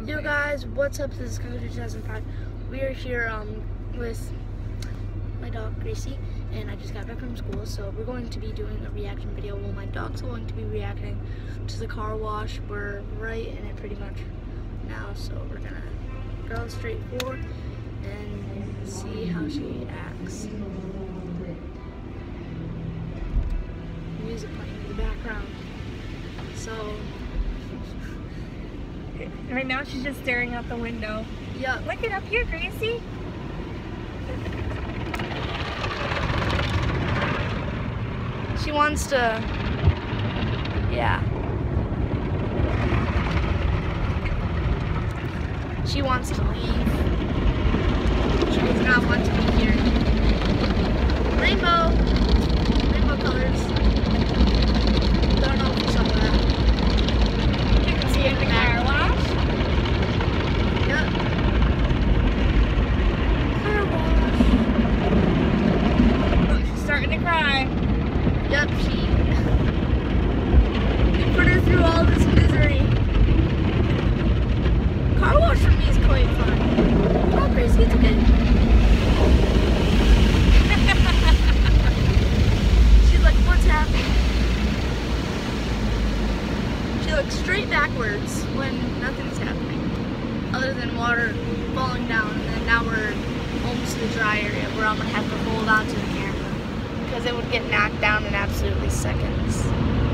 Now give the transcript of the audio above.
Yo guys, what's up? This is Kyle 2005. We are here with my dog Gracie, and I just got back from school, so we're going to be doing a reaction video. Well, my dog's going to be reacting to the car wash. We're right in it pretty much now, so we're gonna go straight forward and see how she acts. Music playing in the background. So right now she's just staring out the window. yeah. Look it up here, Gracie. She wants to, yeah. She wants to leave. She does not want to be here. Rainbow colors. Don't know if you saw that. You can see it in the car wash. Yep. Car wash. Look, she's starting to cry. Yep, we put her through all this misery. Car wash for me is quite fun. Oh, Gracie, it's okay. She's like, what's happening? She looks straight backwards when nothing's happening, other than water falling down, and then now we're almost to the dry area where I'm gonna have to hold on to the camera because it would get knocked down in absolutely seconds.